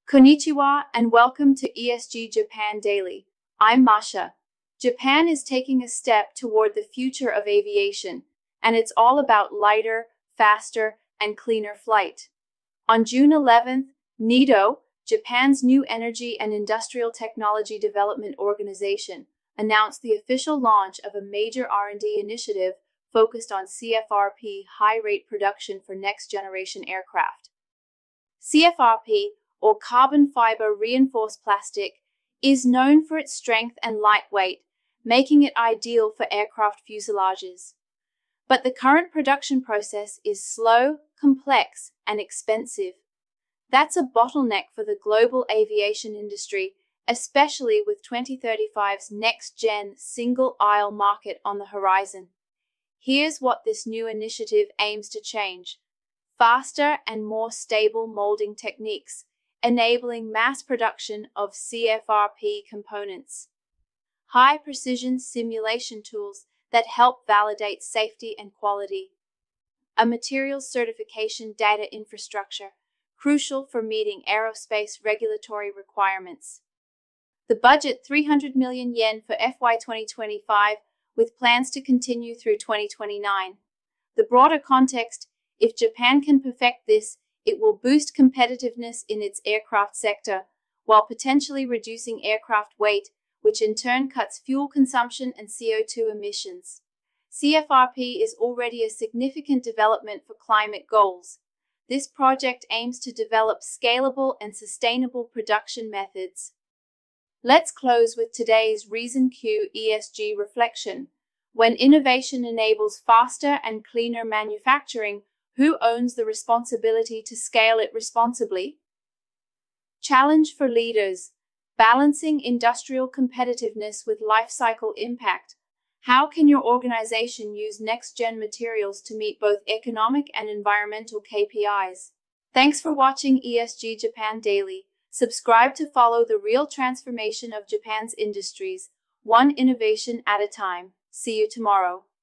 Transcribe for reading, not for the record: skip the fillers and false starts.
Konnichiwa and welcome to ESG Japan Daily. I'm Masha. Japan is taking a step toward the future of aviation, and it's all about lighter, faster, and cleaner flight. On June 11th, NEDO, Japan's new energy and industrial technology development organization, announced the official launch of a major R&D initiative focused on CFRP high-rate production for next-generation aircraft. CFRP, or carbon fiber reinforced plastic, is known for its strength and lightweight, making it ideal for aircraft fuselages. But the current production process is slow, complex, and expensive. That's a bottleneck for the global aviation industry, especially with 2035's next-gen single-aisle market on the horizon. Here's what this new initiative aims to change: faster and more stable molding techniques, enabling mass production of CFRP components. High-precision simulation tools that help validate safety and quality. A materials certification data infrastructure, crucial for meeting aerospace regulatory requirements. The budget 300 million yen for FY 2025, with plans to continue through 2029. The broader context: if Japan can perfect this, it will boost competitiveness in its aircraft sector, while potentially reducing aircraft weight, which in turn cuts fuel consumption and CO2 emissions. CFRP is already a significant development for climate goals. This project aims to develop scalable and sustainable production methods. Let's close with today's Reason Q ESG reflection. When innovation enables faster and cleaner manufacturing, who owns the responsibility to scale it responsibly? Challenge for leaders: balancing industrial competitiveness with life cycle impact. How can your organization use next-gen materials to meet both economic and environmental KPIs? Thanks for watching ESG Japan Daily. Subscribe to follow the real transformation of Japan's industries, one innovation at a time. See you tomorrow.